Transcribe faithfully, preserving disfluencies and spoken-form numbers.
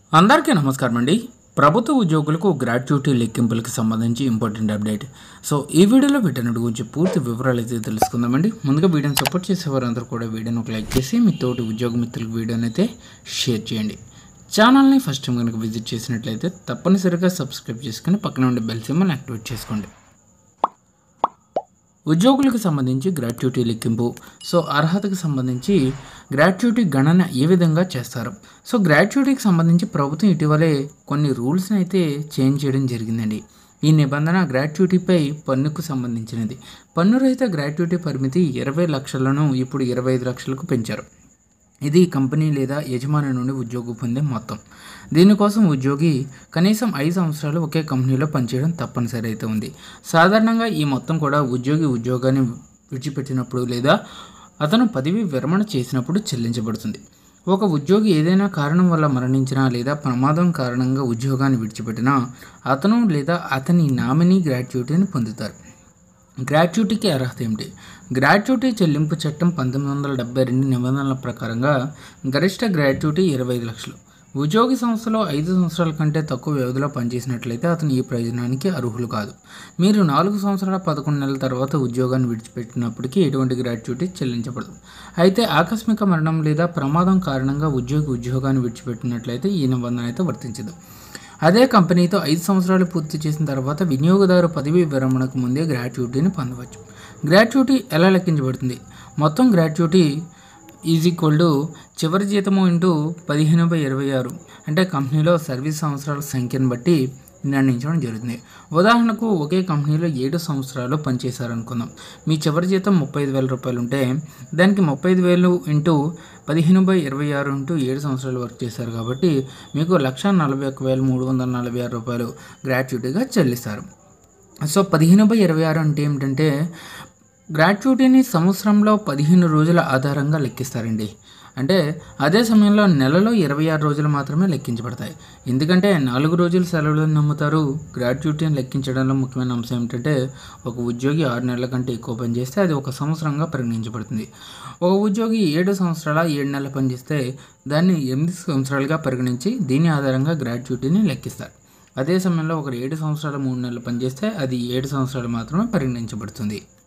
అందరికీ నమస్కారం అండి. ప్రభుత్వ ఉద్యోగులకు గ్రాట్యుటీ లెక్కింపులకు సంబంధించి ఇంపార్టెంట్ అప్డేట్. సో ఈ వీడియోలో వీటన్నిటి గురించి పూర్తి వివరాలు అయితే తెలుసుకుందామండి. ముందుగా వీడియోని సపోర్ట్ చేసేవారందరూ కూడా వీడియోని ఒక లైక్ చేసి మీ తోటి ఉద్యోగ మిత్రులకు వీడియోని అయితే షేర్ చేయండి. ఛానల్ని ఫస్ట్ టైం కనుక విజిట్ చేసినట్లయితే తప్పనిసరిగా సబ్స్క్రైబ్ చేసుకుని పక్కన ఉండే బెల్ సింబల్ని యాక్టివేట్ చేసుకోండి. ఉద్యోగులకు సంబంధించి గ్రాట్యుటీ లెక్కింపు. సో అర్హతకు సంబంధించి గ్రాట్యుటీ గణన ఏ విధంగా చేస్తారు? సో గ్రాట్యుటీకి సంబంధించి ప్రభుత్వం ఇటీవలే కొన్ని రూల్స్ని అయితే చేంజ్ చేయడం జరిగిందండి. ఈ నిబంధన గ్రాట్యుటీపై పన్నుకు సంబంధించినది. పన్ను రహిత గ్రాట్యుటీ పరిమితి ఇరవై లక్షలను ఇప్పుడు ఇరవై ఐదు లక్షలకు పెంచారు. ఇది కంపెనీ లేదా యజమాని నుండి ఉద్యోగి పొందే మొత్తం. దీనికోసం ఉద్యోగి కనీసం ఐదు సంవత్సరాలు ఒకే కంపెనీలో పనిచేయడం తప్పనిసరి అయితే ఉంది. సాధారణంగా ఈ మొత్తం కూడా ఉద్యోగి ఉద్యోగాన్ని విడిచిపెట్టినప్పుడు లేదా అతను పదవి విరమణ చేసినప్పుడు చెల్లించబడుతుంది. ఒక ఉద్యోగి ఏదైనా కారణం వల్ల మరణించినా లేదా ప్రమాదం కారణంగా ఉద్యోగాన్ని విడిచిపెట్టినా అతను లేదా అతని నామినీ గ్రాట్యుటీని పొందుతారు. గ్రాట్యుటీకి అర్హత ఏమిటి? గ్రాట్యుటీ చెల్లింపు చట్టం పంతొమ్మిది వందల డెబ్బై రెండు నిబంధనల ప్రకారంగా గరిష్ట గ్రాట్యుటీ ఇరవై ఐదు లక్షలు. ఉద్యోగి సంస్థలో ఐదు సంవత్సరాల కంటే తక్కువ వ్యవధిలో పనిచేసినట్లయితే అతను ఈ ప్రయోజనానికి అర్హులు కాదు. మీరు నాలుగు సంవత్సరాల పదకొండు నెలల తర్వాత ఉద్యోగాన్ని విడిచిపెట్టినప్పటికీ ఎటువంటి గ్రాట్యుటీ చెల్లించబడదు. అయితే ఆకస్మిక మరణం లేదా ప్రమాదం కారణంగా ఉద్యోగి ఉద్యోగాన్ని విడిచిపెట్టినట్లయితే ఈ నిబంధన అయితే వర్తించదు. అదే కంపెనీతో ఐదు సంవత్సరాలు పూర్తి చేసిన తర్వాత వినియోగదారు పదవి విరమణకు ముందే గ్రాట్యుటీని పొందవచ్చు. గ్రాట్యుటీ ఎలా లెక్కించబడుతుంది? మొత్తం గ్రాట్యుటీ ఈజ్ ఈక్వల్ టు చివరి జీతము ఇంటూ పదిహేను బై ఇరవై ఆరు అంటే కంపెనీలో సర్వీస్ సంవత్సరాల సంఖ్యను బట్టి నిర్ణయించడం జరుగుతుంది. ఉదాహరణకు ఒకే కంపెనీలో ఏడు సంవత్సరాలు పనిచేశారనుకుందాం. మీ చివరి జీతం ముప్పై ఐదు వేల రూపాయలు ఉంటే దానికి ముప్పై ఐదు వేలు ఇంటూ పదిహేను బై ఇరవై ఆరు ఇంటూ ఏడు సంవత్సరాలు వర్క్ చేశారు కాబట్టి మీకు లక్ష నలభై ఒక్క వేల మూడు వందల నలభై ఆరు రూపాయలు గ్రాట్యుటీగా చెల్లిస్తారు. సో పదిహేను బై ఇరవై ఆరు అంటే ఏమిటంటే గ్రాట్యుటీని సంవత్సరంలో పదిహేను రోజుల ఆధారంగా లెక్కిస్తారండి. అంటే అదే సమయంలో నెలలో ఇరవై ఆరు రోజులు మాత్రమే లెక్కించబడతాయి. ఎందుకంటే నాలుగు రోజులు సెలవులను నమ్ముతారు. గ్రాట్యుటీని లెక్కించడంలో ముఖ్యమైన అంశం ఏమిటంటే ఒక ఉద్యోగి ఆరు నెలల కంటే ఎక్కువ పనిచేస్తే అది ఒక సంవత్సరంగా పరిగణించబడుతుంది. ఒక ఉద్యోగి ఏడు సంవత్సరాల ఏడు నెలల పనిచేస్తే దాన్ని ఎనిమిది సంవత్సరాలుగా పరిగణించి దీని ఆధారంగా గ్రాట్యుటీని లెక్కిస్తారు. అదే సమయంలో ఒకరు ఏడు సంవత్సరాల మూడు నెలలు పనిచేస్తే అది ఏడు సంవత్సరాలు మాత్రమే పరిగణించబడుతుంది.